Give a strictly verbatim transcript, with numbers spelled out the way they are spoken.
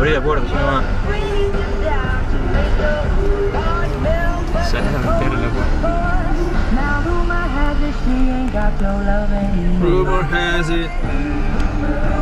abrir la puerta, si no va. Salí a meterle la puerta. Rumor has it.